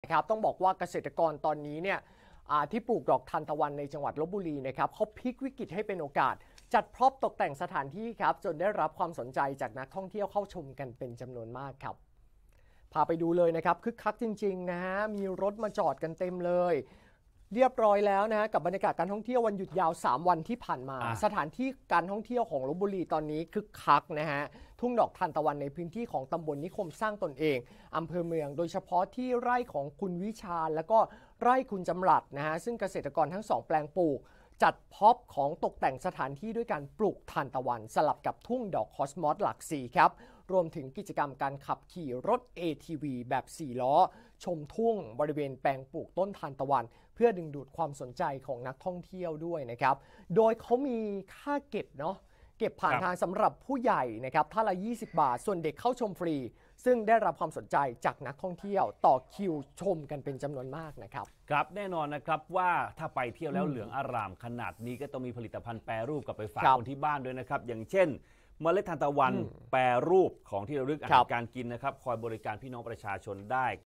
ครับต้องบอกว่าเกษตรกรตอนนี้เนี่ยที่ปลูกดอกทานตะวันในจังหวัดลพบุรีนะครับเขาพลิกวิกฤตให้เป็นโอกาสจัดพร็อพตกแต่งสถานที่ครับจนได้รับความสนใจจากนักท่องเที่ยวเข้าชมกันเป็นจำนวนมากครับพาไปดูเลยนะครับคึกคักจริงๆนะฮะมีรถมาจอดกันเต็มเลยเรียบร้อยแล้วนะฮะกับบรรยากาศการท่องเที่ยววันหยุดยาว3วันที่ผ่านมาสถานที่การท่องเที่ยวของลพบุรีตอนนี้คึกคักนะฮะทุ่งดอกทานตะวันในพื้นที่ของตำบลนิคมสร้างตนเองอำเภอเมืองโดยเฉพาะที่ไร่ของคุณวิชาแล้วก็ไร่คุณจำรัดนะฮะซึ่งเกษตรกรทั้ง2แปลงปลูกจัดพ็อปของตกแต่งสถานที่ด้วยการปลูกทานตะวันสลับกับทุ่งดอกคอสมอสหลักสีครับรวมถึงกิจกรรมการขับขี่รถ ATV แบบ4ล้อชมทุ่งบริเวณแปลงปลูกต้นทานตะวันเพื่อดึงดูดความสนใจของนักท่องเที่ยวด้วยนะครับโดยเขามีค่าเก็บเนาะเก็บผ่านทางสำหรับผู้ใหญ่นะครับท่านละ20 บาทส่วนเด็กเข้าชมฟรีซึ่งได้รับความสนใจจากนักท่องเที่ยวต่อคิวชมกันเป็นจำนวนมากนะครับครับแน่นอนนะครับว่าถ้าไปเที่ยวแล้วเหลืองอร่ามขนาดนี้ก็ต้องมีผลิตภัณฑ์แปรรูปกลับไปฝากคนที่บ้านด้วยนะครับอย่างเช่นเมล็ดทานตะวันแปรรูปของที่ระลึกอาหารการกินนะครับคอยบริการพี่น้องประชาชนได้